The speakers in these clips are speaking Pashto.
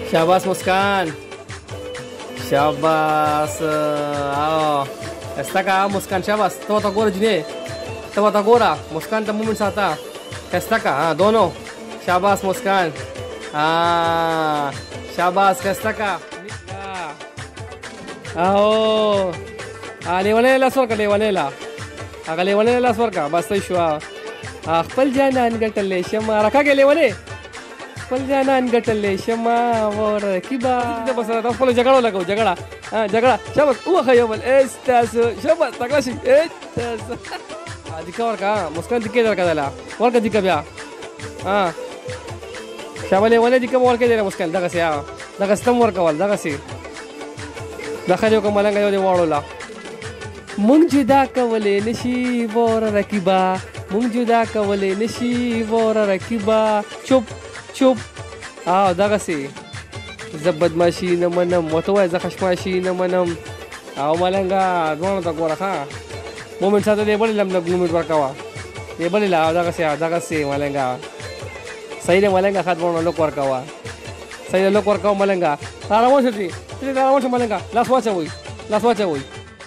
शाबाश मुस्कान, शाबाश. Está cá, muskan, शाबाश. तो गोरा जिने, तो गोरा, muskan तो मूवमेंट आता. कैसा का? हाँ दोनों. शाबाश मुस्कान. शाबाश कैसा का? आओ. लेवानेला स्वर का लेवानेला. अगर लेवानेला स्वर का बस तो शुआ. खपल जाना अनगटले शमा रखा के लेवाने. खपल जाना अनगटले शमा और किबा. बस तो फलो झगड़ा लगाओ झगड़ा. हाँ झगड़ा. शाबाश. वो खायो बल. एस्तास. शाबाश तकलाशी. एस्तास. दिक्का और का मुस्कान दिक्के दर का दला. और का दिक्का बिया. हाँ. शाबाश लेवाने दिक्का और के दे मुस्कान दगा से आ. दगा स्तम और का वाल दगा से. दगा जो का मलंगा जो दे वालोला. मुंग जुदा कवले नशी वोर रकीबा. मुंग जुदा कवले नशी वोर रकीबा. चुप चुप. दगा से. जबदमाशी न मनम वतवा जखशमाशी न मनम. मलंगा दोनों तक गोरा खा. मोमेंट साथ दे बड़े लम मोमेंट वर्कावा. ये बड़े ला दगा से मलंगा. सही ने मलंगा खात बोनो लोक वर्कावा. सही ने लोक वर्कावा मलंगा. तारामोश थी. तेरे तारामोश मलंगा. लासवाचा हुई.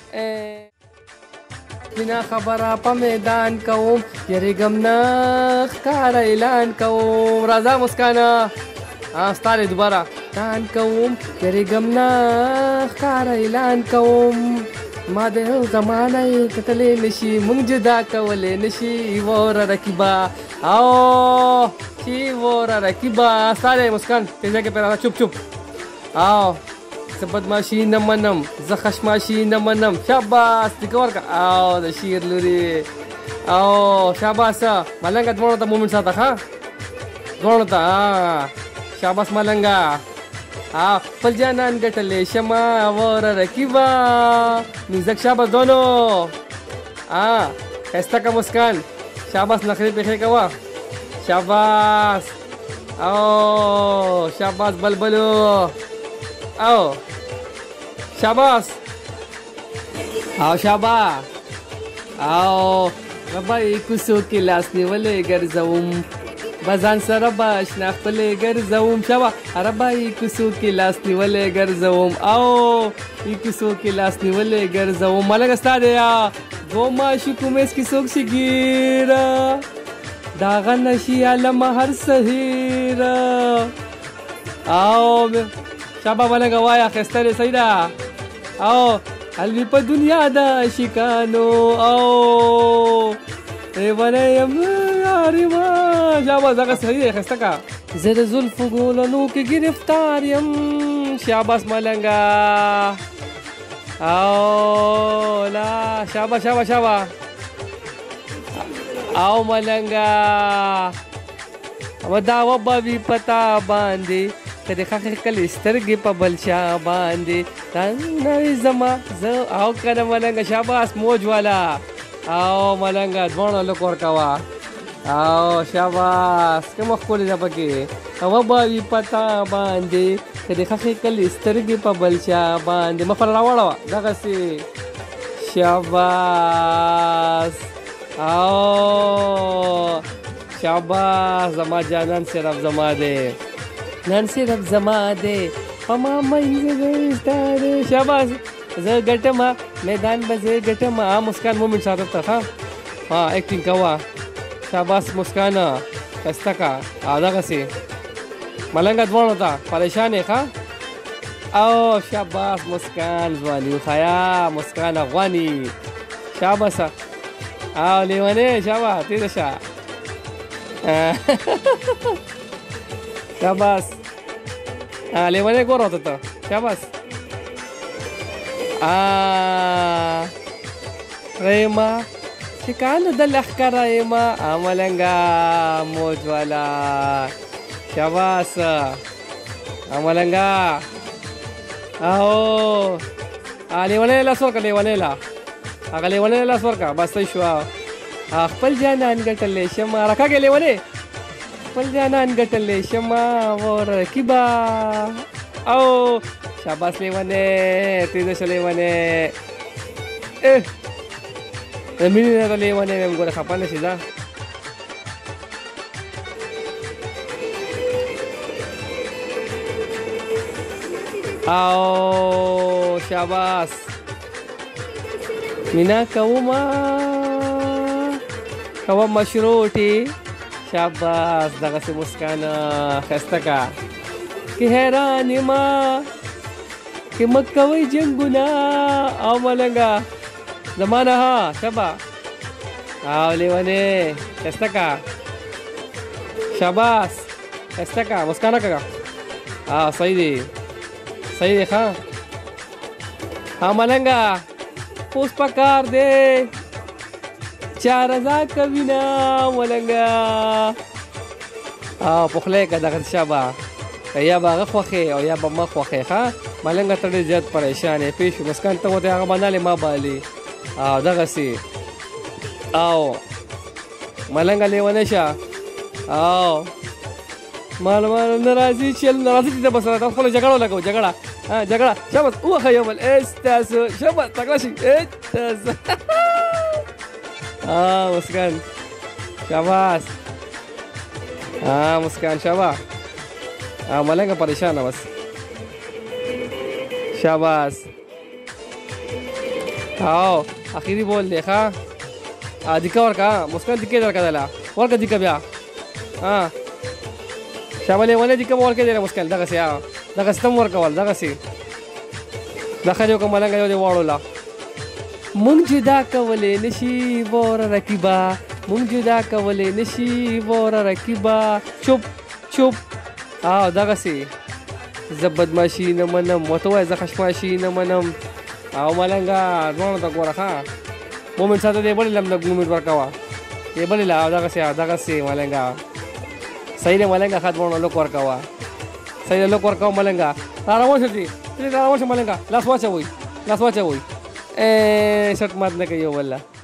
बिना खबरा पा मैदान कौम यरे गमना कार ऐलान कौम. राजा मुस्काना. स्टार दोबारा. दान कौम यरे गमना कार ऐलान कौम. मादे जमाना कतले नशी मुंग जुदा कवले नशी वोर रकीबा. आओ शी वोर रकीबा. स्टार मुस्कान तेजा के पैरा चुप. आओ बदमाशी न मनम जखशमाशी न मनम. शाबाश दिक्का का. द शीर लुरी. शाबाश मलंगा दोनों ता मूवमेंट आता खा. दोनों ता. शाबाश मलंगा. पल जाना अनगटले शमा वोर रकीबा. म्यूजिक शाबाश दोनों. कैसा का मुस्कान. शाबाश नखरे पेखे का वा. शाबाश. शाबाश बलबलो. शाबाश. शाबाश. रबाई कुसो के लासने वाले घर जाऊं. बजान सर बाश नाखले घर जाऊं. शाबाश. रबाई कुसो के लासने वाले घर जाऊं. कुसो के लासने वाले घर जाऊं. मलंगा स्टार्ट है. दो माशुकुमेस की सोक शिगिरा. दागा नशी आलम हर सहीरा. शाबा मलंगा वाया खस्ता सईदा. अलवी पर दुनिया दा शिकानो. बने यारी माँ. शाबाश जगह सही है खस्ता का. जरा जुल्फ गोलनू की गिरफ्तार यम. शाबाश मलंगा. ला शाबाश. मलंगा. दावा बाबी पता बांधे. कदे खाके कल स्तरगे पबलशा बांधे. जमा कना मलंगा. शाबाश मौज वाला. मलंगा दोनों लोग वर्कावा. शाबाश के मखोली जबके. बाबी पता बांधे. कदे खाके कल स्तरगे पबलशा बांधे. मफला वाला दगा से. शाबाश. शाबाश जमा जानन से रब जमा दे. नंसी रब जमा दे. पमा मई स्टार. शाबाश. ज गटमा मैदान बजे गटमा. मुस्कान मोमेंट साथ था. एक्टिंग कवा. शाबाश मुस्काना. कैसा का. दगा से. मलंगा दोनों था परेशान है खा. शाबाश मुस्कान जवानी खाया. मुस्कान अफगानी. शाबाश. लेवाने शाबाश तेरे शा. शाबाश. लेवाने को होता था. शाबाश. रेमा शिकान दलख का रेमा. मलंगा मौज वाला. शाबाश. मलंगा. लेवानेला स्वर का लेवानेला. लेवानेला स्वर का बस तो शुआ. खपल जाना अनगटले शमा रखा के लेवाने. खपल जाना अनगटले शमा वोर रकीबा. शाबाश लेवाने तेजस लेवाने. मिनी लेवाने में गोरा खापाने सीधा. او شاباس مینا کوما کوم مشروطي شاباس دغه مسکان خسته کا کی حیران ما کی مکوي جنگونه او ملنګا زمانہ ها شبا او لیونه خسته کا شاباس خسته کا مسکانه کا صحیح دی صحیح دی ښه ملنګا اوس پکار دی 4000 کوینا ملنګا پخلی که دغه شابه یا به هغه خوښې او یا به ما خوښې ښه ملنګه ته ډېر زیات پریشان یې پوه شو مسکان ته ورته هغه بنالې ما بالي او دغسې او ملنګه لیونی شه او مال نه راځي چې نه راځي چې بس راته خپله جګړه ولګوو جګړه شاباس ووښه یو بل ستاسو شاباس تکړه شي ستاسو مسکان شاباس مسکان شاباس ملنګه پریشانه بس شاباس او اخیری بول دی ښه دیکه ورکه مسکان دیکې درکړله ورکه دیکه بیا شابه لیونی دیکه به ورکې دی مسکان دغسې دغسې ته م ورکول دغسې دا ښه دی وکړه ملنګه یو دی واړوله مونږ جدا کولی نشي وره رقیبه مونږ جدا کولی نشي وره رقیبه چوپ او دغسې زه بدماشي نه منم ورته ووایه زه خشماشي نه منم او ملنګه دواړو ته ګوره ښه مومنټ ساته دی بلې لم لږ مومنټ ورکوه دی بلې له دغسې ملنګه صحیح دی ملنګه ښه دواړو لوک ورکوه صحیح دی لوک ورکوه ملنګه را روان شه دي را روان شه ملنګه لاس واچوئ شرط مات نه کوي یو بل